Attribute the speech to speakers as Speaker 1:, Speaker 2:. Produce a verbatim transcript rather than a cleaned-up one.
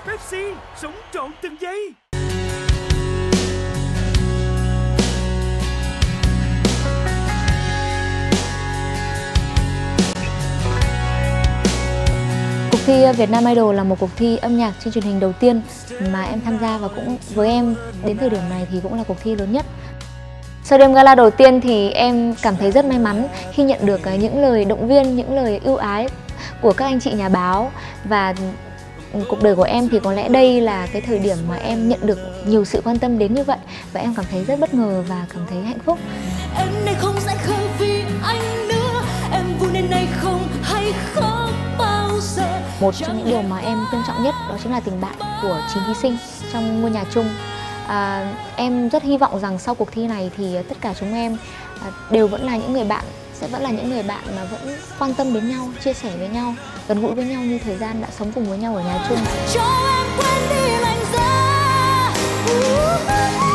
Speaker 1: Pepsi, sống trọn từng giây.
Speaker 2: Cuộc thi Việt Nam Idol là một cuộc thi âm nhạc trên truyền hình đầu tiên mà em tham gia, và cũng với em đến thời điểm này thì cũng là cuộc thi lớn nhất. Sau đêm gala đầu tiên thì em cảm thấy rất may mắn khi nhận được những lời động viên, những lời ưu ái của các anh chị nhà báo. Và cuộc đời của em thì có lẽ đây là cái thời điểm mà em nhận được nhiều sự quan tâm đến như vậy, và em cảm thấy rất bất ngờ và cảm thấy hạnh phúc.
Speaker 3: Em này không sẽ không vì anh nữa, em vui nên này không hay khóc bao giờ.
Speaker 2: Một trong những điều mà em trân trọng nhất đó chính là tình bạn của chín thí sinh trong ngôi nhà chung. À, em rất hy vọng rằng sau cuộc thi này thì tất cả chúng em à, đều vẫn là những người bạn, sẽ vẫn là những người bạn mà vẫn quan tâm đến nhau, chia sẻ với nhau, gần gũi với nhau như thời gian đã sống cùng với nhau ở nhà chung.
Speaker 3: Cho em quên đi lạnh giá.